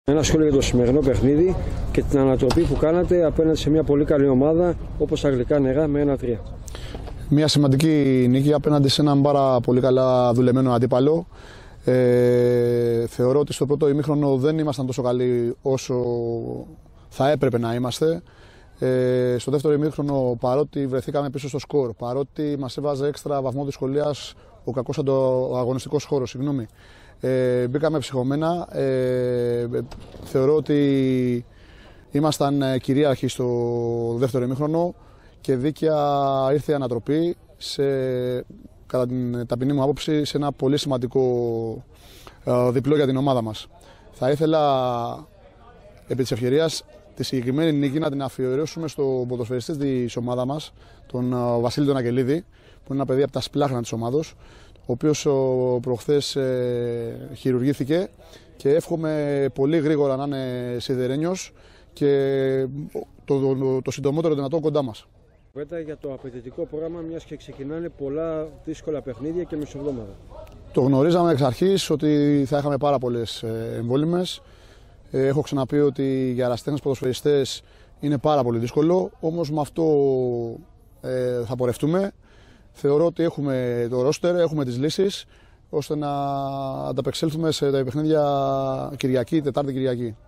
Ένα σχόλιο για το σημερινό παιχνίδι και την ανατροπή που κάνατε απέναντι σε μια πολύ καλή ομάδα όπως Αγγλικά Νερά με 1-3. Μια σημαντική νίκη απέναντι σε έναν πάρα πολύ καλά δουλεμένο αντίπαλο. Θεωρώ ότι στο πρώτο ημίχρονο δεν ήμασταν τόσο καλοί όσο θα έπρεπε να είμαστε. Στο δεύτερο ημίχρονο, παρότι βρεθήκαμε πίσω στο σκορ, παρότι μας έβαζε έξτρα βαθμό δυσκολίας ο κακός ανταγωνιστικός χώρος, μπήκαμε ψυχωμένα. Θεωρώ ότι ήμασταν κυρίαρχοι στο δεύτερο ημίχρονο και δίκαια ήρθε η ανατροπή, κατά την ταπεινή μου άποψη, σε ένα πολύ σημαντικό διπλό για την ομάδα μας. Θα ήθελα επί της ευκαιρίας τη συγκεκριμένη νίκη να την αφιερώσουμε στο ποδοσφαιριστή της ομάδας μας, τον Βασίλη τον Αγγελίδη, που είναι ένα παιδί από τα σπλάχνα της ομάδος, ο οποίος προχθές χειρουργήθηκε και εύχομαι πολύ γρήγορα να είναι σιδερένιος και το συντομότερο δυνατό κοντά μας. Για το απαιτητικό πρόγραμμα, μιας και ξεκινάνε πολλά δύσκολα παιχνίδια και μεσοβδόμαδα. Το γνωρίζαμε εξ αρχής ότι θα είχαμε πάρα πολλές εμβόλυμες. Έχω ξαναπεί ότι για ερασιτέχνες ποδοσφαιριστές είναι πάρα πολύ δύσκολο, όμως με αυτό θα πορευτούμε. Θεωρώ ότι έχουμε το ρόστερ, έχουμε τις λύσεις ώστε να ανταπεξέλθουμε σε τα παιχνίδια Κυριακή, Τετάρτη Κυριακή.